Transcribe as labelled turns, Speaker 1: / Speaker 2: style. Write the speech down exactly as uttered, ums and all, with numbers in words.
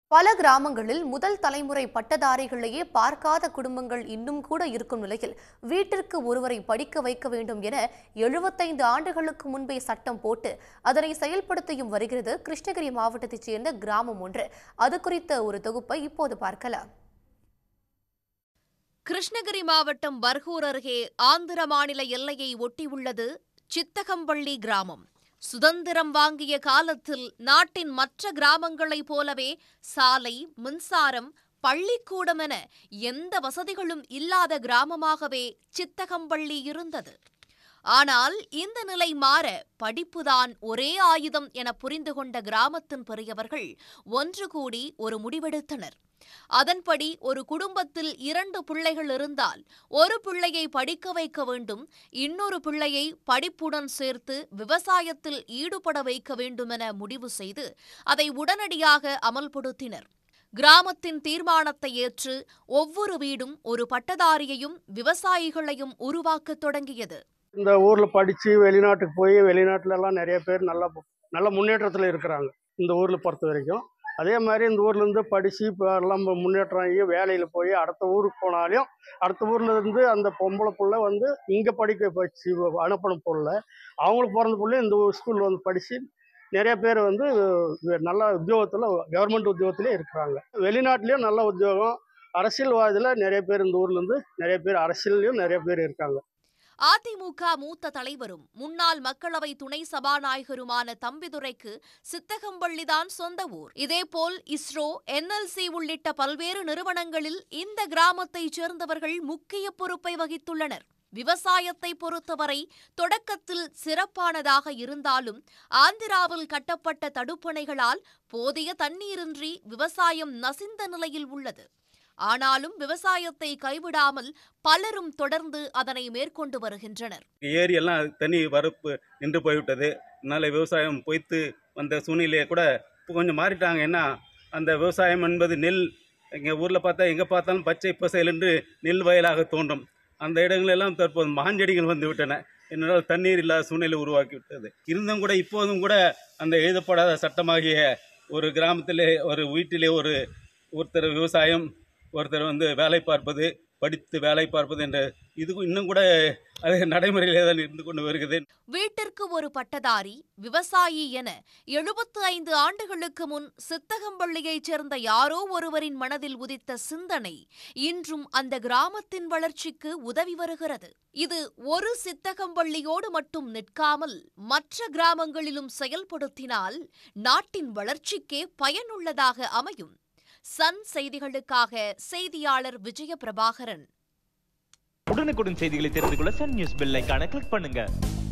Speaker 1: பல கிராமங்களில் முதல் தலைமுறை பட்டதாரிகளையே பார்க்காத குடும்பங்கள் இன்னும் கூட இருக்கும் நிலையில் வீட்டிற்கு ஒருவரை படிக்க வைக்க வேண்டும் என எழுபத்தைந்து ஆண்டுகளுக்கு முன்பே சட்டம் போட்டு அதனை செயல்படுத்தியும் வருகிறது கிருஷ்ணகிரி மாவட்டத்தைச் சேர்ந்த கிராமம் ஒன்று. அது குறித்த ஒரு தொகுப்பை இப்போது பார்க்கலாம்.
Speaker 2: கிருஷ்ணகிரி மாவட்டம் பர்கூர் அருகே ஆந்திர மாநில எல்லையை ஒட்டியுள்ளது சித்தகம்பள்ளி கிராமம். சுதந்திரம் வாங்கிய காலத்தில் நாட்டின் மற்ற கிராமங்களைப் போலவே சாலை, மின்சாரம், பள்ளிக்கூடம் என எந்த வசதிகளும் இல்லாத கிராமமாகவே சித்தகம்பள்ளி இருந்தது. ஆனால் இந்த நிலை மாற படிப்புதான் ஒரே ஆயுதம் என புரிந்து கொண்ட கிராமத்தின் பெரியவர்கள் ஒன்று கூடி ஒரு முடிவெடுத்தனர். அதன்படி ஒரு குடும்பத்தில் இரண்டு பிள்ளைகள் இருந்தால் ஒரு பிள்ளையை படிக்க வைக்க வேண்டும், இன்னொரு பிள்ளையை படிப்புடன் சேர்த்து விவசாயத்தில் ஈடுபட வைக்க வேண்டும் என முடிவு செய்து அதை உடனடியாக அமல்படுத்தினர். கிராமத்தின் தீர்மானத்தை ஏற்று ஒவ்வொரு வீடும் ஒரு பட்டதாரியையும் விவசாயிகளையும் உருவாக்கத் தொடங்கியது.
Speaker 3: இந்த ஊர்ல படிச்சு வெளிநாட்டுக்கு போய் வெளிநாட்டுல எல்லாம் நிறைய பேர் நல்ல நல்ல முன்னேற்றத்தில் இருக்கிறாங்க. இந்த ஊர்ல பொறுத்த வரைக்கும் அதே மாதிரி இந்த ஊர்ல இருந்து படிச்சு இப்போ எல்லாம் முன்னேற்றம் ஆகி வேலையில போய் அடுத்த ஊருக்கு போனாலும் அடுத்த ஊர்ல இருந்து அந்த பொம்பளை புள்ள வந்து இங்க படிக்க வச்சு அனுப்பணும் புள்ள அவங்களுக்கு பிறந்த புள்ள இந்த ஸ்கூல்ல வந்து படிச்சு நிறைய பேர் வந்து நல்ல உத்தியோகத்துல கவர்மெண்ட் உத்தியோகத்திலே இருக்கிறாங்க. வெளிநாட்டிலயும் நல்ல உத்தியோகம், அரசியல்வாதியில நிறைய பேர் இந்த ஊர்ல இருந்து நிறைய பேர் அரசியல்லையும் நிறைய பேர் இருக்காங்க.
Speaker 2: அதிமுக மூத்த தலைவரும் முன்னாள் மக்களவை துணை சபாநாயகருமான தம்பிதுரைக்கு சித்தகம்பள்ளிதான் சொந்த ஊர். இதேபோல் இஸ்ரோ, என்எல்சி உள்ளிட்ட பல்வேறு நிறுவனங்களில் இந்த கிராமத்தைச் சேர்ந்தவர்கள் முக்கிய பொறுப்பை வகித்துள்ளனர். விவசாயத்தை பொறுத்தவரை தொடக்கத்தில் சிறப்பானதாக இருந்தாலும் ஆந்திராவில் கட்டப்பட்ட தடுப்பணைகளால் போதிய தண்ணீரின்றி விவசாயம் நசிந்த நிலையில் உள்ளது. ஆனாலும் விவசாயத்தை கைவிடாமல் பலரும் தொடர்ந்து அதனை மேற்கொண்டு வருகின்றனர்.
Speaker 4: ஏரி எல்லாம் தண்ணி வரப்பு நின்று போய்விட்டது. அதனால விவசாயம் பொய்த்து வந்த சூழ்நிலையை கூட இப்போ கொஞ்சம் மாறிட்டாங்க. ஏன்னா அந்த விவசாயம் என்பது நெல், எங்கள் ஊரில் பார்த்தா எங்கே பார்த்தாலும் பச்சை பசையில் என்று நெல் வயலாக தோன்றும். அந்த இடங்களெல்லாம் தற்போது மாஞ்செடிகள் வந்து விட்டன. என்னால் தண்ணீர் இல்லாத சூழ்நிலை உருவாக்கி விட்டது. இருந்தும் கூட இப்போதும் கூட அந்த எழுதப்படாத சட்டமாகிய ஒரு கிராமத்திலே ஒரு வீட்டிலே ஒரு ஒருத்தர் விவசாயம், ஒருத்தர் வந்து வேலை பார்ப்பது, படித்து வேலை பார்ப்பது என்ற இது இன்னும் கூட அது நடைமுறையிலே தான் இருந்து கொண்டு வருகிறது.
Speaker 2: வீட்டிற்கு ஒரு பட்டதாரி, விவசாயி என எழுபத்து ஐந்து ஆண்டுகளுக்கு முன் சித்தகம்பள்ளியைச் சேர்ந்த யாரோ ஒருவரின் மனதில் உதித்த சிந்தனை இன்றும் அந்த கிராமத்தின் வளர்ச்சிக்கு உதவி வருகிறது. இது ஒரு சித்தகம்பள்ளியோடு மட்டும் நிற்காமல் மற்ற கிராமங்களிலும் செயல்படுத்தினால் நாட்டின் வளர்ச்சிக்கே பயனுள்ளதாக அமையும். சன் செய்திகளுக்காக செய்தியாளர் விஜய பிரபாகரன்.
Speaker 5: உடனுக்குடன் செய்திகளை தெரிந்து கொள்ள சன் நியூஸ் பெல் ஐகானை கிளிக் பண்ணுங்க.